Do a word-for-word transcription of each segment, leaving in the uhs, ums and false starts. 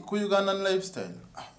ku Ugandan lifestyle.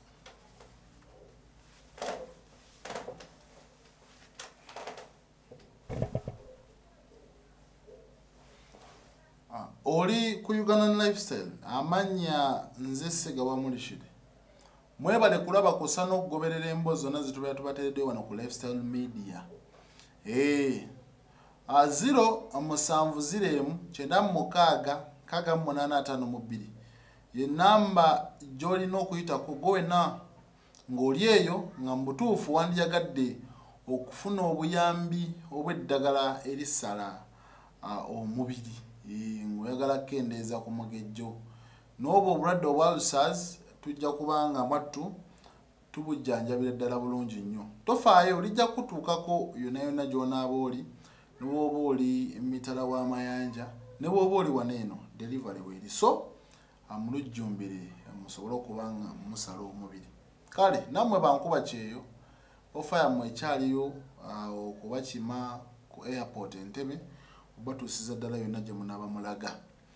Oli ku Ugandan lifestyle amanya nze Segawa mulishide. Mwebale kulaba kusana okugoberera embozo zonna zitubeera tubateredde wano ku lifestyle media. Eh. A zero musanvu ziremu kyenda mukaaga kaga munana atano mu bbiri. Ye namba gy'olina okuyitako gwe na ng'oli eyo nga mbutuufu wandiyagadde okufuna obuyambi obw'eddagala erisala omubiri. Ng'oyagala kendeeza ku mugejjo. N'obwo obulwadde obwa ulcers tujja kubanga mwattu tubujjanjabira ddala bulungi nnyo. Tofaayo olijja kutuukako yonna yonna gy'onaaba oli, ne bw'oba oli emitala w'amayanja, ne bw'oba oli waneeno delivery weeri. So amulujjumbire musobole okuba nga musala omubiri. Kale nammwe bankuba kyeyo ofa yammwe ekyaliyo okubakima ku airport Entebbe obatuusiza ddala yonna gye munaaba mulaga.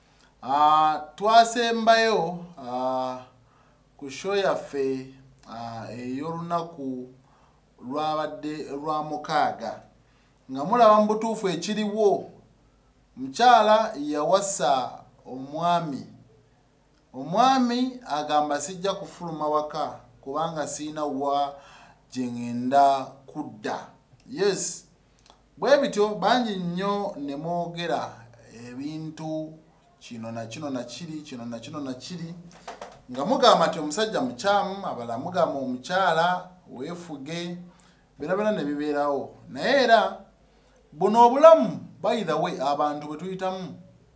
Twasembayo ku show yaffe ey'olunaku lwabadde lwa mukaaga nga mulaba mu butuufu ekiriwo mukyala yawasa omwami. Omwami agamba sijja kufuluma waka kubanga siina wa gye ŋŋenda kudda. Yes, bwe bityo bangi nnyo ne mwogera ebintu kino na kino na kiri kino na kino na kiri nga mugamba nti omusajja mukyamu, abala mugamba omukyala weefuge, birabira ne bibeerawo. Naye era buno obulamu by the way abantu bwe tuyitamu.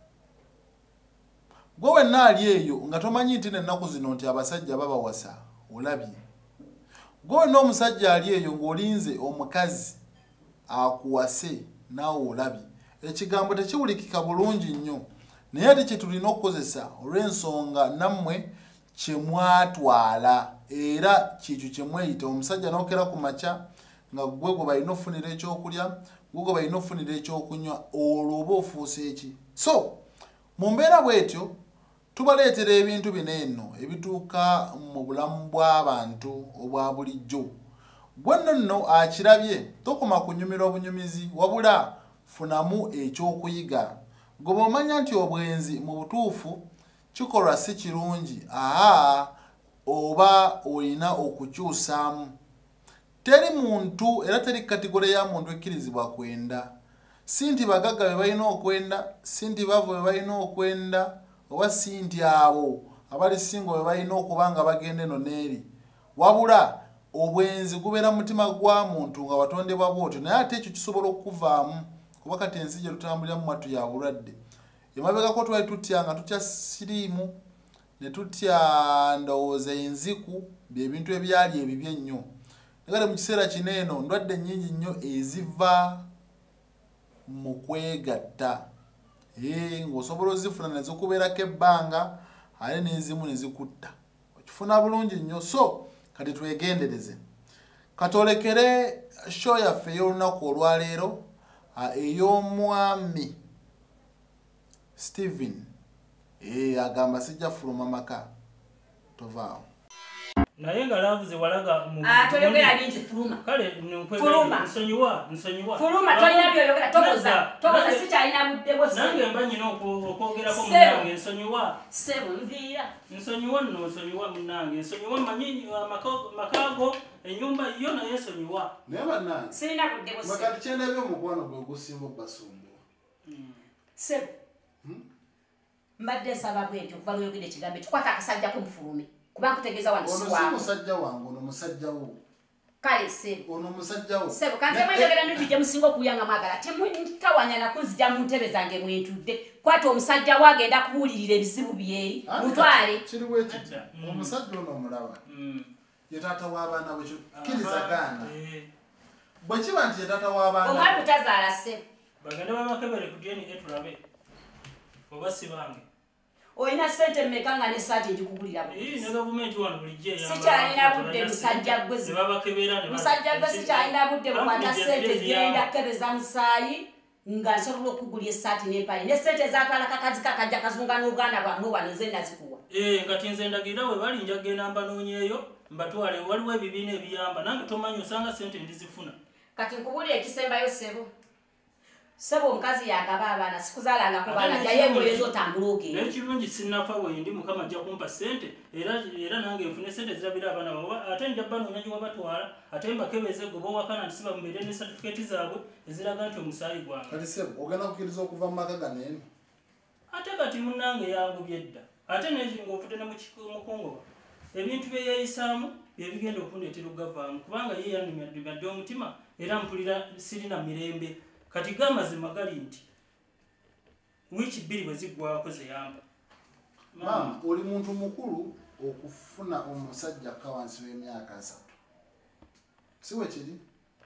Gwe wenna ali eyo nga tomanyi nti n'ennaku zino nti abasajja babawasa olabye. Gwe wenna omusajja ali eyo ng'olinze omukazi akuwase naawe olabye. Ekigambo tekiwulikika bulungi nnyo. Naye ate kye tulina okukozesa olw'ensonga nammwe kye mwatwala era kyekyo kye mweyita. Omusajja n'okera ku makya nga gwe gwe balina ofunira ekyokulya, gwe gwe balina ofunira ekyokunywa, olwo oba ofuuse eki. So mu mbeera bw'etyo tubaleetera ebintu bino eno ebituuka mu bulamu bw'abantu obwa bulijjo. Gwe nno nno akirabye tokoma kunyumira obunyumizi wabula funamu ekyokuyiga. Gwe bw'omanya nti obwenzi mu butuufu kikolwa si kirungi, aha oba olina okukyusaamu. Teri muntu era teri kategore ya muntu ekkirizibwa kwenda. Si nti bagagga be balina okwenda, si nti bavu be balina okwenda, oba si nti abo abali singo be balina okuba nga bagenda eno n'eri. Wabula obwenzi gubeera mu mutima gwa muntu nga watondebwa bw'otyo, naye ate ekyo kisobola okuvaamu kuba kati ensi gye tutambuliramu mwattu ya bulwadde. Emabegako twali tutya nga tutya siriimu ne tutya ndowooza enziku bye bintu ebyali ebibi ennyo. Naye mu kiseera kino eno ndwadde nnyingi nnyo eziva mu kwegatta. Eh, ng'osobola ozifuna ne zikubeerako ebbanga ate n'ezimu ne zikutta. Okifuna bulungi nnyo. So kati twegendereze. Katolekere show yaffe ey'olunaku olwaleero ey'omwami Stephen. Eh, agamba sijja fuluma maka. Tovaawo. Naye nga laavu ze walaga mu ah toyogera bingi fuluma kale nkwegera nsonyiwa nsonyiwa fuluma toyina byoyogera tokoza tokoza sikyalina budde bwose nange mba nyina okwogerako munange nsonyiwa sebo nviira nsonyiwa nno nsonyiwa munange nsonyiwa manyinyi makago enyumba yo naye nsonyiwa naye bannange sirina budde bwose makati kyendabye omukwano gwe gusimba basumbu sebo mbadde nsaba bwentyo okuva lweyogedde ekigambo tukwata akasajja k'omufulumi kuba kutegeeza wano si wangu. Ono musajja wangu, ono musajja wo. Kale sebo. Ono musajja wo. Sebo, kanze mwegera n'ekyo gye musinga okuyanga mwagala. Temutawanya na kunzija mu ntebe zange mwentudde. Kwata omusajja wo agenda kuwulirira ebizibu bye. Mutwale. Kiriwo ekyo. Omusajja ono omulaba. Ye taata w'abaana bwe kkiriza gaana. Bwe kiba nti ye taata w'abaana. Omwana butazaala sebo. Bagenda babakebere ku D N A tulabe. Oba sibange. Oyina sente mmeka nga n'essaati ngikugulira bu. Eh, ne gavumenti wano bulijjo eyamba. Sikyalina budde musajja gwe. Ne babakebera ne musajja gwe sikyalina budde bukwata sente genda kebeza musaayi nga nsobola okugulya essaati n'empale n'essente zaatwala kakazi kakajja kazunga n'obwana bwamwe wano nze nazikuwa eh ngati nze ndagira we bali nja genda mbanonyeeyo mbatwale waliwo ebibiina ebiyamba nange tomanyi osanga ssente ndizifuna kati nkubulira ekisembayo ssebo ssebo omukazi yagaba abaana sikuzaalangako baana jayeekoleza otambula ogenda n'ekirungi sinnafa wendi mukama ajja kumpa ssente era era nange nfune ssente zirabira abaana bawe ate nja banoonya gye wabatwala ate mbakebeze gwe bowakana nti sibamubeere ne satifikeeti zaabwe eziraga nti omusaayi gwange kati ssebo ogenda kukkiriza okuva mu maka gano eno ate kati munnange yangubye dda ate ng'ofudde ne mukungoba ebintu bye yeeyisaamu bye bigenda okundeetera ogavaamu kubanga ye yanumyadde omutima era mpulira sirina mirembe kati gamazima gali nti wiiki bbiri bwe ziggwako zeyamba maama oli muntu mukulu okufuna omusajja kawansi w'emyaka asatu siwe kiri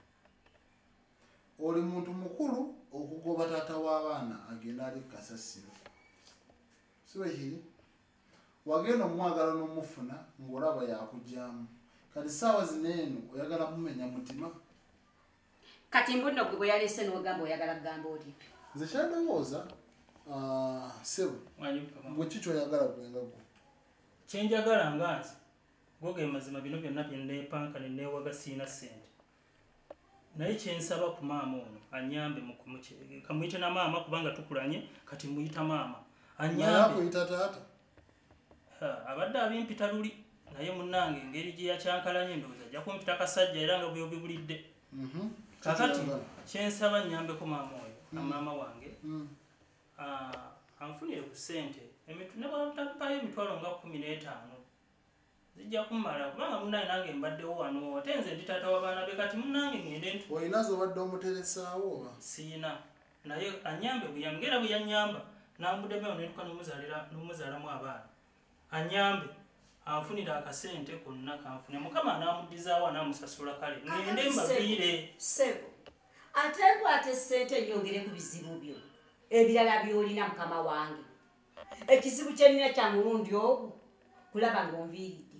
oli muntu mukulu okugoba taata w'abaana agenda ali kasasiro siwe kiri wagenda omwagala n'omufuna ng'olaba yakugyamu kati saawa zineeno oyagala mumenya mutima kati mbunno gwe bwe yaleese n'ogamba oyagala kugamba oli nze kyandowooza ssebo gwe ki kyoyagala gwenga gwe kyenjagala nga nze goge mazima bino byonna byenneepanka nenneewaga siina ssente naye kyensaba ku maama ono anyambe kamuyite na maama kubanga tukulanye kati muyita maama anyambe kuyita taata abadde abimpita luli naye munnange engeri gye yakyankalanye ndowooza ajja kumpita kasajja era nga bwe obibulidde kakati kyensaba nnyambeko maama oyo na maama wange anfunire ku ssente ne bwatampayo emitwalo nga kumi n'etaano zijja kumala kubanga munnange nange mbaddewo wano ate nze ndi taata w'abaana be kati munnange ngende nti olinazo obadde omuteresaawo oba siina naye anyambe buyambe era bwe yannyamba nambuddemu netuka n'omuzaalamu abaana anyambe anfunira akasente konna kanfune mukama anamuddizaawo anamusasula kale ngende mbaviire ssebo ate bwate ssente nyongere ku bizibu byo ebirala byolina mukama wange ekizibu kyenina kya mulundi ogwo kulaba ng'onviiridde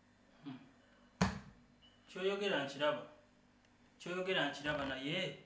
kyoyogera nkiraba kyoyogera nkiraba naye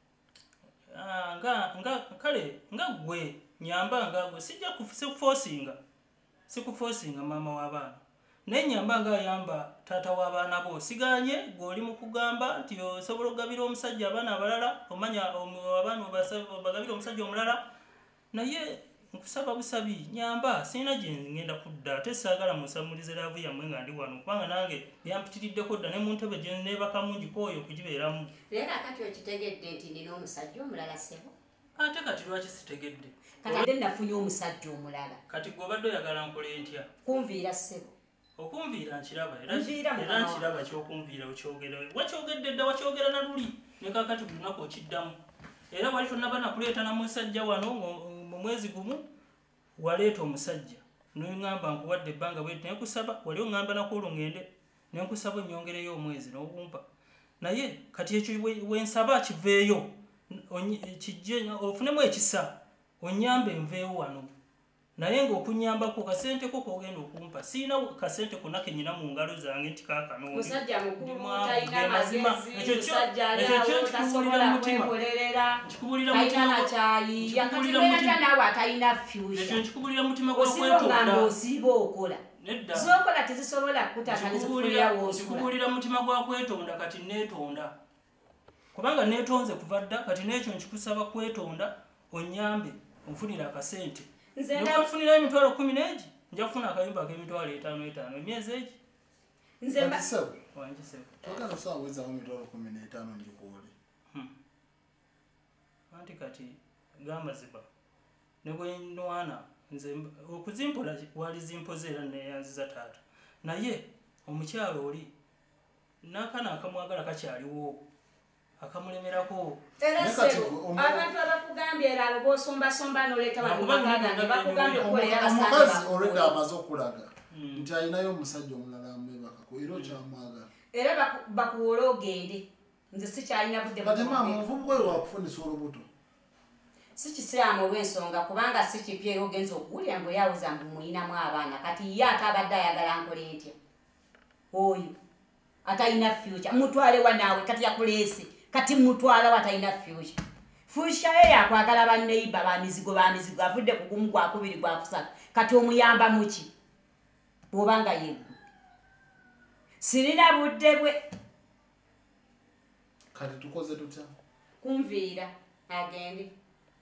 nga kale nga gwe nyamba nga gwe sijja kufosinga sikufosinga maama w'abaana naye nyamba nga ayamba taata w'abaana bo siganye gw'oli mu kugamba nti osobola okugabira omusajja abaana abalala omanya abaana bagabira omusajja omulala naye nkusaba busabi nyamba sirina gye ngenda kudda ate saagala musamulize laavu yammwe nga ndi wano kubanga nange byampitiriddeko dda ne mu ntebe gye neebaka mungikooyo okugibeeramu era kati okitegedde nti nina omusajja omulala ssebo ate kati lwaki sitegedde kati ate nafunye omusajja omulala kati gwe obadde oyagala nkole ntya kunviira ssebo okunviira nkiraba era nkiraba kyokunviira okyogera wakyogedde dda wakyogera na luli ne kakati buli lunaku okiddamu era wali tonnaba nakuleeta na musajja wano mu mwezi gumu waleeta omusajja noŋŋamba nkuwadde ebbanga bwe nenkusaba wali oŋŋamba nakuolwo ŋŋende nenkusaba ennyongereyo omwezi n'obumpa naye kati ekyo wensaba kiveeyo kijje ofunemu ekisa onyambe nveewo wano naye ng'okunyambako kasenteko kogenda okumpa siina kasente konna kenyina mu ngalo zange nti kaakano musajja mukulu talina magezi musajja alyawo tasobola kwekolerera talina nakyayi yakatibeera naawe atalina fyusha nkikubulira mutima gwakwetonganga osiiba okola zokola tezisobola kutaka nekikubulira mutima gwa kwetonda kati neetonda kubanga neetonze kuva dda kati n'ekyo nkikusaba kwetonda onyambe onfunira akasente nfunirayo emitwalo kumi n'egi nja kufuna akayumba ak'emitwalo etaano etaano emyezi egi anti kati gamazima ne bwenwana nze okuzimpola wali zimpoze era neyanziza taata naye omukyalo oli n'akaana akamwagala kakyaliwo akamulemerako abantu abakugambye era abo bosombasomba noleeta bakumagaga bakugambye okukolera omukazi olwedde amaze okulaga nti alinayo omusajja omulala amwebakako era okyamwagala era bakuwola ogende nze sikyalina budde kati maama omuvubuka oyo wakufunisa olubuto si kisiraamu olw'ensonga kubanga si kipya era ogenza okuwulira ngu oyawuza mbu muyinamu abaana kati ye ate abadde ayagala nkole ntya oyo atalina fyuca mutwale wa naawe kati yakuleese kati mutwala watalina fyuca Fushaye yakwagala banneiba ba mizigo ba mizigo avudde ku gumu gwa kubiri gwa kusatu kati omuyamba muki bobanga yego sirina budde bwe kati tukoze tutya kumviira agende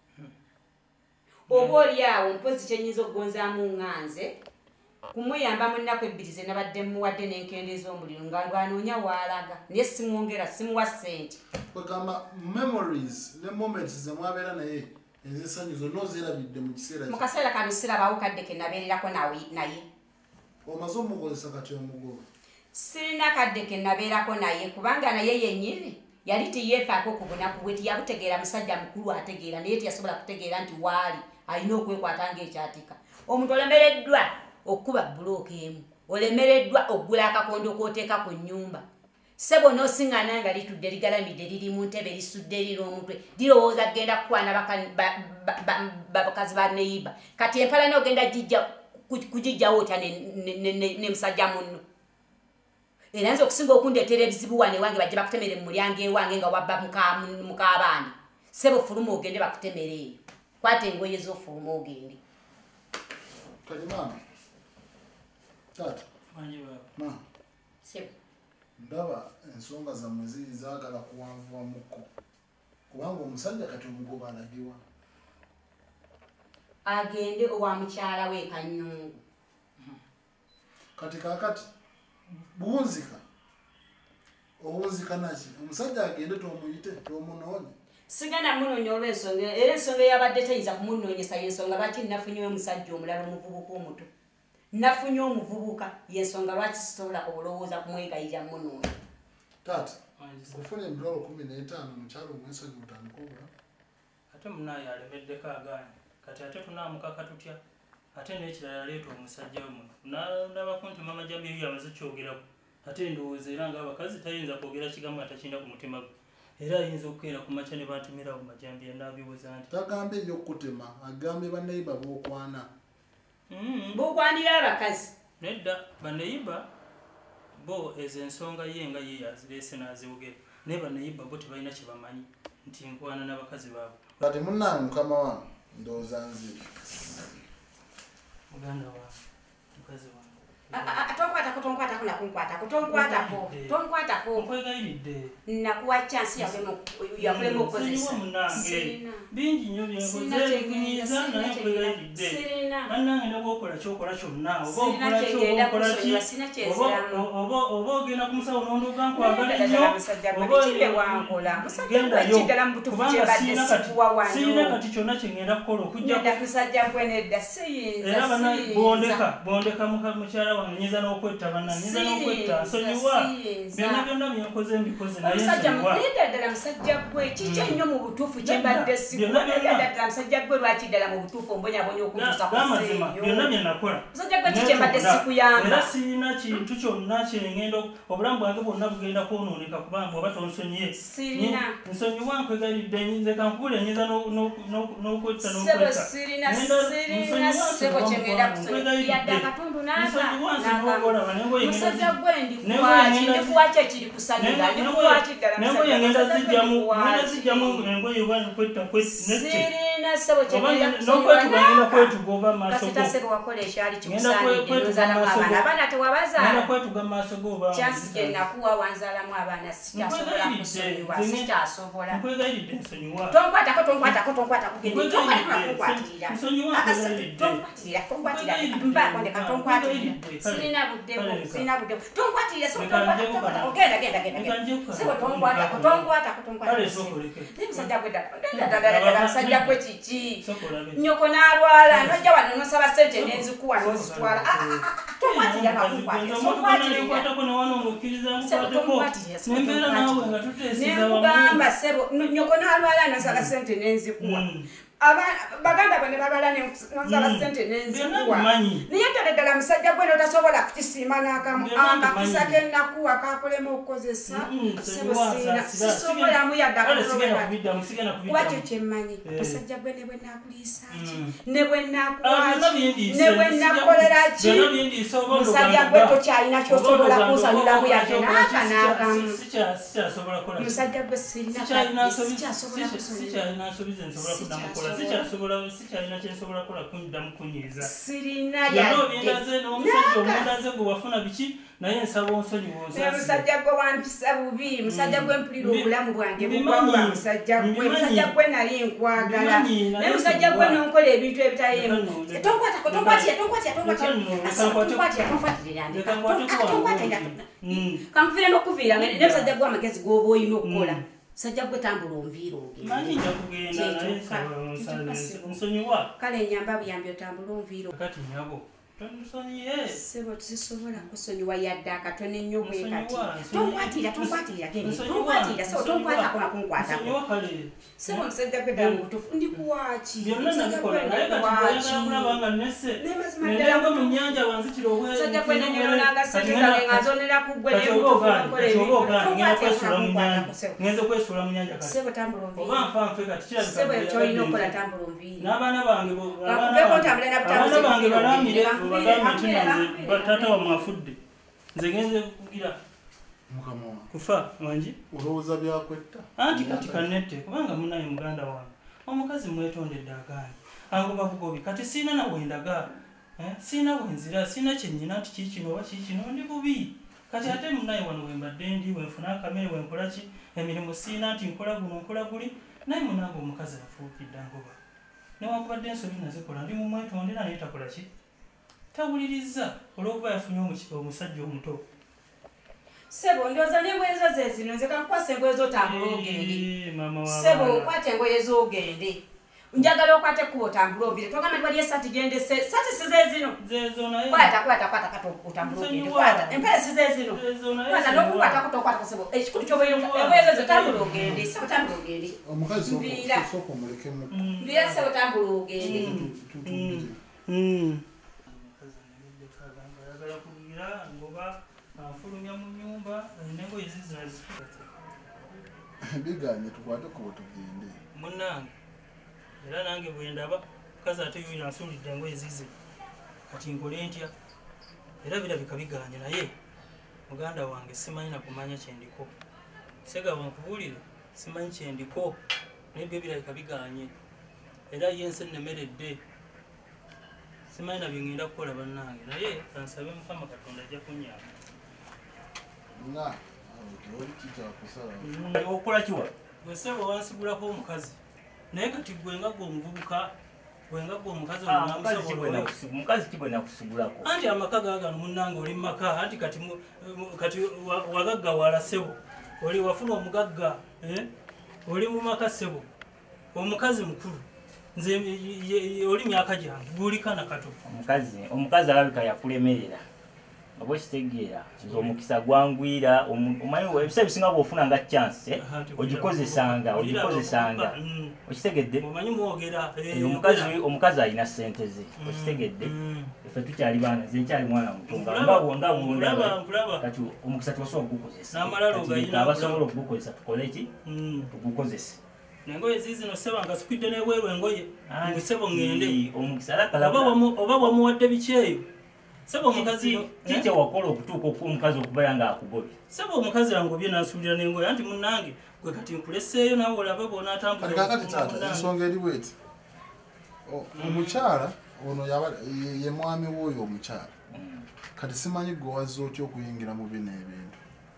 oba oli awo mpozi kyenyiza okugonzaamu ŋŋanze kumuyamba mu nnaku ebbiri ze nabadde muwadde n'enkendeeza omuliro nga lwanoonya waalaga naye simwongera simuwa ssente kwegamba memories ne moments ze mwabeera naye ezisanyu zonna ozirabidde mu kiseera mu kaseera kano sirabawo kadde ke nabeererako naye omaze omukozesa kati omugoba sirina kadde ke nabeerako naye kubanga naye yennyini yali tiyeefaako ku bunaku bwe tiyabutegeera musajja mukulu ategeera naye tiyasobola kutegeera nti waali alina okwekwata ng'ekyatika omuntu olemereddwa okuba bulooka emu olemereddwa okugula akakondo k'oteeka ku nnyumba sebo n'osiŋŋana nga litudde ligalamidde liri mu ntebe lisudde liri omutwe lirowooza genda kukwana bakazi ba neyiba kati empala n'ogenda kugijjawo otya ne musajja munno era nze okusinga okundeetera ebizibu wane wange bajje bakutemere mu mulyango ewange nga wabba mukaabaani sebo fuluma ogende bakutemere eyo kwata engoye z'ofuluma ogende kalimama tata ma sebo ndaba ensonga zammwe ziri zaagala kuwanvuwa mukko kubanga omusajja kati omugoba alagibwa agende owa mukyala we Kanyungu kati kakati buwunzika owunzika naki omusajja agende tomuyite tomunoonye sigenda munoonya olw'ensonga era ensonga eyabadde teyinza kumunoonyesa yensonga lwaki nafunye omusajja omulala omuvubuka omuto nafunye omuvubuka yensonga lwaki sisobola okulowooza kumwegayirira munoonya taata kufuna emitwalo kumi n'etaano mukyalo omwensonyi mutandika obula ate munaye alemeddeko agaanye kati ate tunaamukaka tutya ate n'ekirala leeta omusajja muno nalabako nti mama jambi eyo yamaze kyogerako ate ndowooza era ng'abakazi tayinza kwogera kigambo atakirina ku mutima gwe era ayinza okukeera ku makya ne bantemera ku majambi yanaabibuuza nti tagambe nnyo okutema agambe banneyiba bookwana bukwanira abakazi nedda banneyiba bo ezo ensonga ye nga ye yazireese n'aziwogera naye banneyiba bo tebalina kye bamanyi nti nkwana n'abakazi baabwe kati munnange mukama wange ndowooza nziri muganda wange mukazi wange tonkwatako tonkwatako nakunkwatako tonkwatako tonkwatako nkwegayiridde nakuwa chansi yakulemu okukozesa bingi nnyo byenkozeekunyiza naye nkwegayiridde bannange ne bwokola kyokola kyonna oba okola kyobaokola ki oba ogenda ku musawo n'ondoga nkwagala nnyo kubanga sirina kati kyonna kyengenda kukola okujjaera bana bondeka bondeka mukyala wange nyiza n'okwetta banna nyiza n'okwetta nsonyiwa byonna byonna byenkoze mbikoze naye nsonyiwa ddala musajja gwe kiki ennyo mu butuufu kyembadde sikuddala musajja gwe lwaki ddala mu butuufu ombonyabonya okutuusa gamazima byonna bye nakola musajja gwe kikyembadde sikuyamba era sirina kintu kyonna kyengenda obulamu bwange bwonna bugenda kwonooneka kubanga oba tonsonyiye nsonyiwa nkwegalidde nze kankubula nyiza n'okwetta n'okwetta sirina sirina sebo kyengenda kusonyiya akatundu n'aka musajja gwe ndikuwaki ndikuwaki ekiri kusalira ndikuwaki ddala nengoye ngenda zijjamu engoye kwetta sirina sebo kyengenda kwetuga oba maaso kasita sebo wakola ekyali kikusaanidde nonzaalamu abaana abaana tewabazaala kwetuga maaso go oba kyansi gye nakuwa wanzaalamu abaana sikyasobola kusonyiwa sikyasobola nkwegayiridde nsonyiwa tonkwatako tonkwatako tonkwatako gende tonkwatirira tonkwatirira tonkwatirira mpaako ndeka tonkwatirira sirina buddemu sirina buddemu tonkwatirira sebo tonkwatako genda genda genda sebo tonkwatako tonkwatako tonkwatako naye musajja gwe ddala musajja gwe kiki nyoko n'alwala nojja wano nosaba ssente n'enzikuwa n'ozitwala tonkwatirira nakukwatira nenkugamba sebo nyoko n'alwala nosaba ssente n'enzikuwa aba baganda bane babala ne nzala sente nenzikuwa niye tadala musajja gwe notasobola kukisiima n'akamu akakusa ke nnakuwa kakolemu okukozesa sibosina sisobola muyadda kuba kyo kyemmanyi musajja gwe ne bwe nnakuliisa ki ne bwe nnakuwaki ne bwe nnakolera ki musajja gwe tokyalina kyosobola kunsaniramu yadde n'aka n'akamu musajja gwe sirina sikyasobola kusobola sichasobola sichalina kyensobola kola kunda mukunyiza sirina ya bindaze n'omusajja omundaze gwe wafuna biki naye nsaba onsonyi wonsa musajja gwe wampisa bubi musajja gwe mpulira obulamu bwange bugwa musajja gwe musajja gwe nali nkwagala naye musajja gwe nonkola ebintu ebitayemu tonkwata tonkwatira tonkwatira tonkwatira tonkwatira tonkwatira kankufira n'okuviira naye musajja gwe amagezi g'oba olina okukola sajja gwe tambula onviira ogenda manyi nja kugenda naye nsonyiwa kale enyamba buyambi otambula onviira kati nyabo tonusonyiye sebo tusisobola kusonyiwa yadde akatone nnyo bwe kati tonkwatira tonkwatira gende tonkwatira sebo tonkwatako nakunkwatako sebo musajja gwe ddala mubutuufu ndi kuwaaki byonna nabikola naye kati bweyagala kulaba nga nesse nelenga mu nnyanja wanzikira musajja gwe nanyololanga sente zange nga nzonera ku ggwe ngenze kwesula mu nnyanja kati sebo tambula onviira oba nfa nfe kati kirabika sebo kyolina okukola tambula onviira n'abaana bange abaana bange balambire bagambe nti nze batata wamwafudde nze ngenze kugira mukama kufa wangi olowooza byakwetta anti kati kanette kubanga munaye muganda wange omukazi mwetondedde agaani angoba bugobi kati siina nawe ndaga siina wenzira siina kyenyina nti kiikino oba kiikino ndi bubi kati ate munaye wano wembadde ndi wenfuna akamere wenkola ki emirimu siina nti nkola guno nkola guli naye munange omukazi afuukidde angoba newakubadde ensobi nazikola ndi mumwetondera naye takola ki tawuliriza olw'okuba yafunye omusajja omuto sebo ndowooza n'engoye zo ze zino nze kankwasa engoye z'otambula ogende sebo okwata engoye z'ogende njagala okwata ekkuba otambula ovire togamba nti wali esaati gende saati si zezino kwata kwata kwata kati otambula ogende kwata empale si zezino kwata n'okukwatako tokwatako sebo ekikulu ky'engoye zo otambula ogende sebo tambula ogende omukazi osooka omulekemu nvira sebo tambula ogende afulumya mu nyumba nengoye zizina biganye tukwate kubo tugende munnange era nange bwendaba mukazi ate yoyo ansuulidde engoye zize kati nkole ntya era birabika biganye naye muganda wange simanyi nakumanya kyendiko sega wankubuulire simanyi kyendiko naye byo birabika biganye era yense nemeredde simanyi nabyo ngenda kukola bannange naye kansabe mukama katonda ajja kunnyamba nga oli kijja kusala okola kiwa gwesebo wansigulako omukazi naye kati gwenga gwe omuvubuka gwenga gwe omukazi omukazi kibwe nakusigulako anti amaka gaagano munnange oli mumaka anti kati kati wagagga wala sebo oli wafuna omugagga oli mumaka sebo omukazi mukulu nze oli myaka gyange guulikana kato omukazi omukazi alabika yakulemerera oba ekitegeera nze omukisa gwangwira omanyi ebisa ebisinga bwofuna nga chance ogikozesanga ogikozesanga okitegedde omukazi alina sente ze okitegedde efe tukyali baana nze nkyali mwana mutunga nga bwondaba kati omukisa tewasobola okugukozesa abasobola okugukozesa tukole ki tugukozese nengoye zizino seba nga sikwidde neweeru engoye ngusebo ngende omukisa oba wamuwadde bikyeyo sebo omukazi kikye wakola okutuuka omukazi okubeera nga akugobye sebo omukazi angobye nansuulira n'engoye anti munnange gwe kati nkuleseeyo nawe olabe bonaatambula kakati taata ensonga eri bweti omukyala ono ye mwami w'oyo omukyala kati simanyi gwe wazza otya okuyingira mu bino ebintu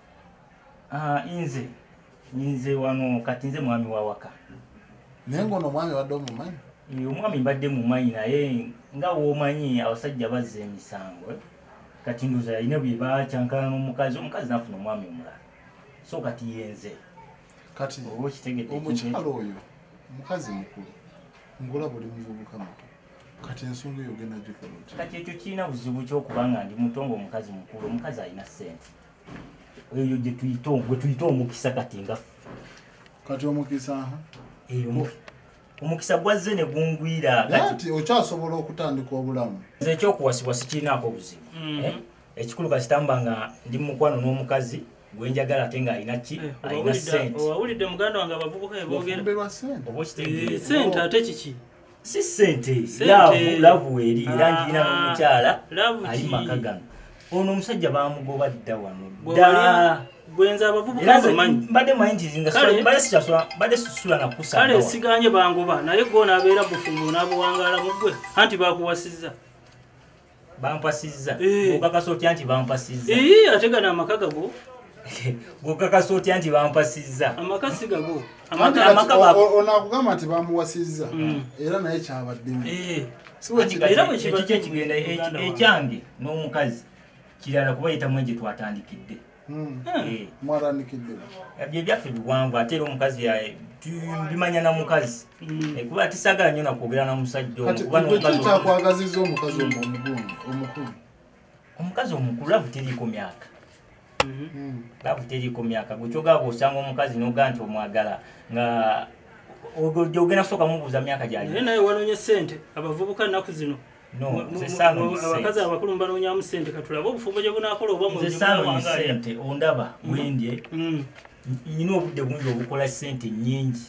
nze nze wano kati nze mwami wa waka naye ngono omwami wadde omumanyi omwami mbadde mumanyi naye nga woomanyi abasajja bazza emisango kati ndoza yalina bye bakyankana n'omukazi omukazi nafuna omwami omulala so kati yenze kati oba okitegedde omukyala oyo omukazi mukulu ngola buli muvubuka muto kati ensonga eyo genda gikola otya kati ekyo kirina buzibu kyokuba nga ndi muto nga omukazi mukulu omukazi alina ssente eyo gye tuyita omukisa kati nga kati omukisa omukisa gwazze ne gungwira kati okyasobola okutandika obulamu ekyokuwasibwa sikirinaako obuzibu ekikulu kasitamba nga ndi mukwano n'omukazi gwenjagala ate nga alina ki alina sente owawulidde muganda wange abavubuka eboogera oba okitegeera sente ate kiki si sente laavu laavu eri era njirina n'omukyala ali maka gano ono omusajja bamugoba dda wano dda gwenza abavubuka bamanyi mbadde manyi nti nga badde susula nakusanga kale esiganye bangoba naye gona abeera bufumu n'abuwangaala mu ggwe anti bakuwasizza bampasizza okakasa otya nti bampasizza ate gano amaka gago gokakasa otya nti bampasizza amaka si gago onakugamba nti bamuwasizza era naye kyabaddemu ekiki ekigenda ekyange n'omukazi kirala kuba yitamu egye twatandikidde mwarandikidde bye byaffe biwanvu ate era omukazi bimanya na mukazi kuba tisagala nnyo nakwogera na musajja kyakwagazizza omukazi omukulu omukazi omukulu lavu teriiko myaka lavu teriiko myaka gwekyogaba osanga omukazi noga nti omwagala nga ogenda kusooka mubuuza myaka gyali naye wanonye sente abavubuka nnaku zino abakazi abakulu mbanonyamu sente katulabe obufumbo gye bunakola oba muzesente ondaba bwendye nyina obudde bungi obukola sente nyingi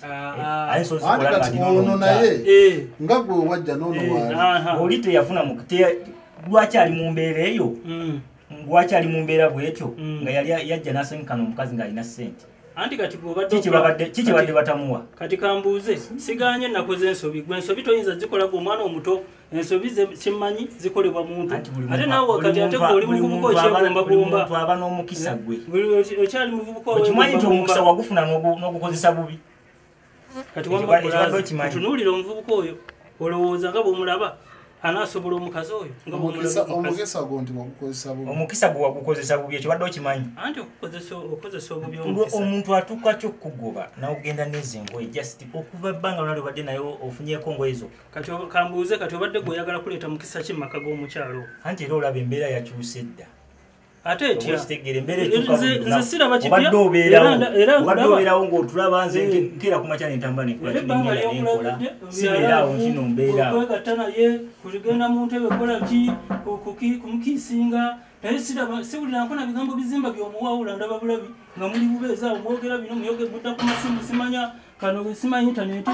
ono naye nga gwe wajja noono waali oli teyafuna lwaki ali mu mbeera eyo lwaki ali mu mbeera bwetyo nga yali yajja nasenkana omukazi ng'alina sente anti kati kiki badde batamuwa kati kambuuze siganye ennaku z'ensobi gwe ensobi toyinza zikola gwe omwana omuto ensobi kimmanyi zikolebwa muntu ate naawe kati ate oli muvubuka okyegombagomba aba n'omukisa gwe okyali muvubuka okimanyi nti omukisa wagufuna n'ogukozesa bubi kati wamatunuulira omuvubuka oyo olowooza nga bw'omulaba anasobola omukazi oyo omukisa gwo nti wagukozesa bubi omukisa gwe wagukozesa bubi ekyo badde okimanyi anti okozesa obubi omuntu atuuka kyokkugoba nawogenda nezo engoye just okuva ebbanga lona lyobadde nayo ofunyeeko ngoye zo kati kambuuze kati obadde gwe oyagala kuleeta mukisa ki mumaka g'omukyalo anti era olaba embeera yakyuse dda ate etya nze siraba kipya obadde obeerawo ng'otulaba nze nkeera ku makya nentamba nenkola sibeeraawo nkino mbeeraawo okwegatta naye kuligenda mu ntebe kola ki kumukiisinga naye siwuliranko na bigambo bizimba by'omuwawula ndaba bulabi nga muli bubeeza awo mwogera bino muyoge budda ku masimu simanya kano simanyi intaneti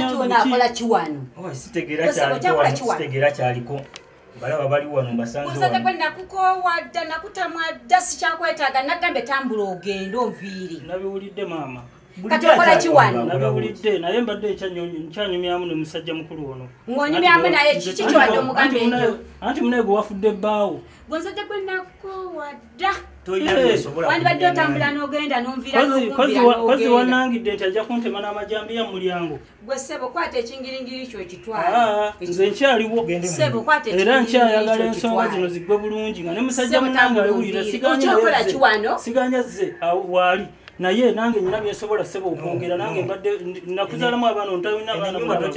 simanyasitegeera kyaliko balaba bali wano mbasanze musajja gwe nakukowa dda nakutamwa dda sikyakwetaaga nagambe tambula ogende onviiri nabiwulidde maama kati okola ki wano nabiwulidde naye mbadde nkyanyumyamu ne musajja mukulu ono ng'onyumyamu naye kiki kiwadde omugambe ennyo anti munaye gwe wafudde ebbaawo gwe musajja gwe nakukowa dda wandibadde otambula n'ogenda n'onviirakozi wannangidde nti ajja kuntema n'amajambiya mu mulyango gwe ssebo kwata ekingiringiri kyo ekitwala nze nkyaliwo era nkyayagala ensonga zino ziggwe bulungi nga ne musajja munange awulira siganya zze waali naye nange nyina byesobola sebo okwongera nange mbadde nakuzaalamu abaana ontalina abaana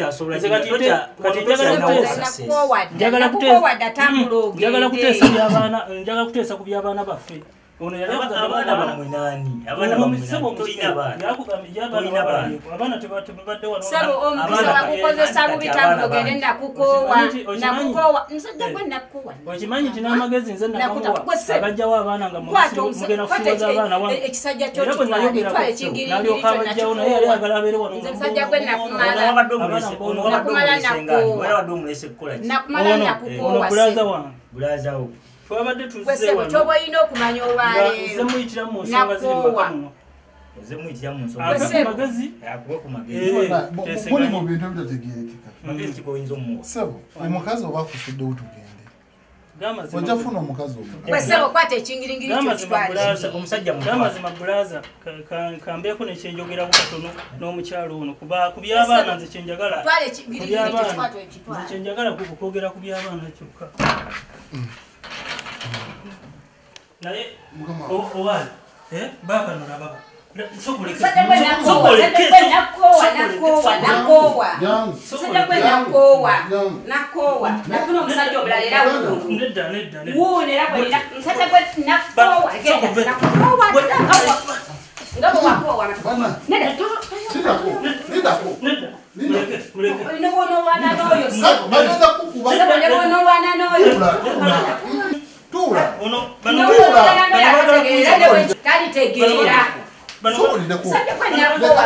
njagala kuteesa ku byabaana baffe ono yali abaana bamwe nani abaana bamwe abaana tebadde wano sabo omukisa bakukozesa bubi tambula ogende nakukowa nakukowa musajja gwe nakukowa okimanyi nti n'amagezi nze namuwa abajjawo abaana nga mugenda kufuwaza abaana wano ekisajja kyo kitwale ekingiriri kyo nakkuwa naye ayagala abeere wano nze musajja gwe nakumala nakumala nakukowa nakumala nakukowa bulaza wange bulaza wo twabadde tuzze wano kyoba olina okumanya olwaleero nze muyitira mu nsonga ziri mbakamuwa nze muyitira mu nsonga magezi akuwe ku magezi muli mu bintu ebitategeerekeka magezi kikoyinza omuwa sebo omukazi oba akusuddewo tugende ojja funa omukazi omwesebo kwata ekingiringiri kyo kitwale omusajja gamazima bulaza kambeeko nekyenjogeraku katono n'omukyalo ono ku byabaana nze kyenjagala nze kyenjagala kwogera ku byabaana kyokka naye owali baba nona baba Nendako. Nedda. Muleke, muleke. Olina bw'onoolwana n'oyo ssebo. Bagenda kukuba. Ssebo ne bw'onoolwana n'oyo. Tuula. Ono Bano bw'onoolwana n'oyo akategeera ne bwe talitegeera. bano Sajja kwa nyakoowa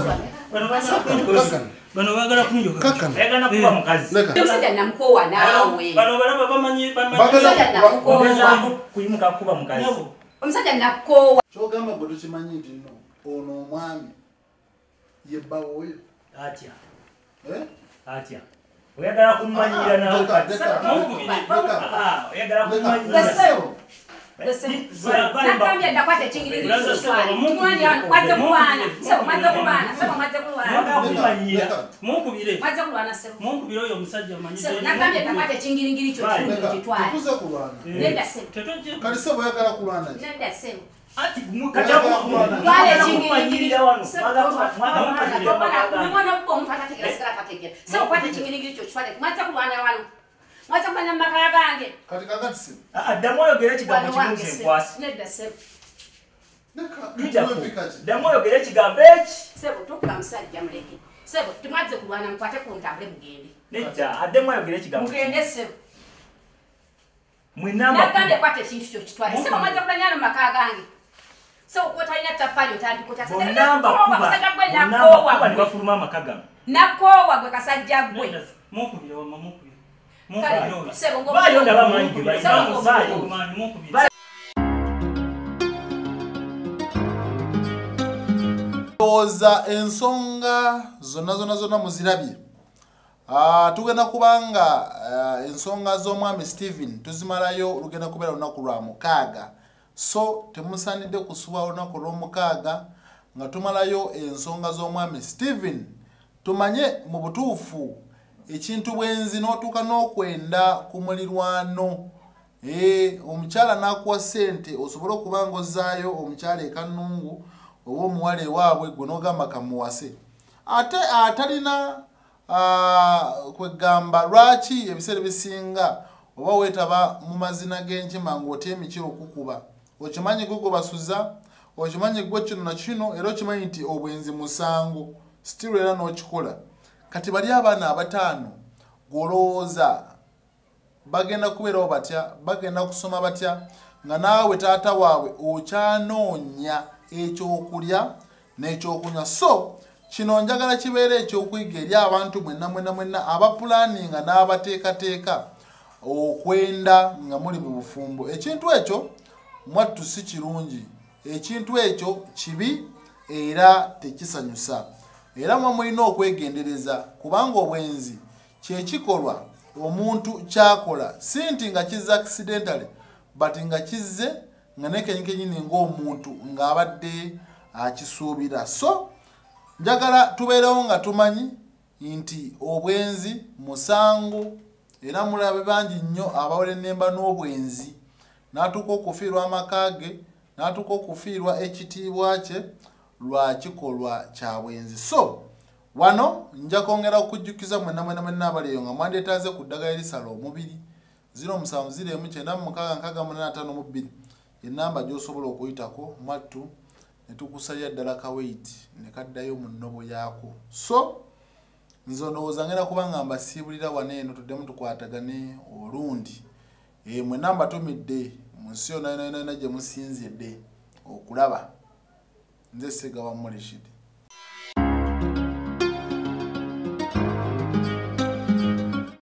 bano bagala kunjoka. Kakana. Ayagala kuba mukazi. omusajja namukoowa naawe. Bano balaba bamanyi bamanyi. Omusajja namukoowa. Kuyimuka kuba mukazi. Omusajja nakoowa. Kyogamba gwe tukimanyi nti nno ono omwami ye bbawo oyo. Atya. Eh? Atya. Oyagala kumanyira nawe kati. Ah, oyagala kumanyira. Nakambye ndakwata ekingiriri kimwanya mwaze kulwana sebo mwaze kulwana sebo mwaze kulwana kumanyira. Munkubire. mwaze kulwana sebo Munkubire oyo omusajja manyi. sebo nakambye ndakwata ekingiriri kyo kitwale Tukuze kulwana. nenda sebo Tetonje. Kali sebo oyagala kulwana ki? nenda sebo Ati Kacha kumanyira. twale ekingiriri wano. sebo Mwaga kumanyira. mwana kubo omuntu atategera sigala atategera sebo kwata ekingiriri kyo kitwale mwaze kulwana wano mwaze kulwana mu maka gange Kati kakati sebo. Addamu oyogera ekigambo kibuuze enkwasi. nenda sebo Addamu oyogera ekigambo eki. sebo tukula musajja muleke sebo temwaze kulwana mukwate ku ntambule mugende Nedda, addamu oyogera ekigambo. mugende sebo Mwinamba. nakande kwata ekintu kyo kitwale sebo mwaze kulanya mu maka gange sebo kwotalina tafali otandika Bonamba kuba. musajja gwe Bonamba kuba nakoowa ne bafuluma amaka gano. nakoowa gwe kasajja gwe Munkubire wama munkubire. Kale, Munkubire. sebo ngo Bayo ndaba manyi gye bali. Sebo ngo- Bayo. Mani munkubire. Oza ensonga zonna zonna zonna muzirabye. Ah, tugenda kubanga uh, ensonga z'omwami Stephen tuzimalayo lugenda kubeera lunaku lwa mukaaga. So temusaanidde kusuba olunaku lw'omukaaga nga tumalayo ensonga z'omwami Stephen. Tumanye mu butuufu ekintu bwenzi n'otuuka n'okwenda ku mulirwano. Eh, omukyala n'akuwa ssente osobole okuba ng'ozzaayo omukyala e Kannungu oba omuwala ewaabwe gwe n'ogamba kamuwase. Ate atalina uh, kwegamba lwaki ebiseera bisinga oba weetaba mu mazina g'enkima ng'otya emikiro okukuba. Okimanyi gwe basuza, okimanyi gwe kino na kino era okimanyi nti obwenzi musango. Still era n'okikola. Kati bali abaana abataano golooza bagenda kubeerawo batya, bagenda kusoma batya nga naawe taata waabwe okyanoonya ekyokulya n'ekyokunywa. So kino njagala kibeera ekyokuyiga eri abantu mwenna mwenna mwenna abapulaninga n'abateekateeka okwenda nga muli mu bufumbo. Ekintu ekyo mwattu si kirungi, ekintu ekyo kibi era tekisanyusa. Era mwe mulina okwegendereza kubanga obwenzi kyekikolwa omuntu kyakola si nti nga kizza accidentally but nga kizze nga nekenyekenyini ng'omuntu ng'abadde akisuubira. So njagala tubeerewo nga tumanyi nti obwenzi musango era mulabe bangi nnyo abawole ennemba n'obwenzi n'atuuka okufiirwa amaka ge n'atuuka okufiirwa ekitiibwa kye lwa kikolwa kya bwenzi. So wano nja kwongera okujjukiza mwenna mwenna mwenna abali eyo nga mwandeetaaze ku ddagala erisala omubiri zero musanvu zero emu kyenda mukaaga nkaaga munaana ataano mu bbiri ennamba gy'osobola okuyitako mwattu ne tukusalira ddala kaweyiti ne kaddayo mu nnobo yaako. So nze ndowooza ngenda kuba nga mbasiibulira wano eno tuddemu tukwatagane olundi. E, mwenna mbatumidde mu nsi yonna yonna yonna gye musinzidde okulaba. Nze Ssegawa Mulishidi.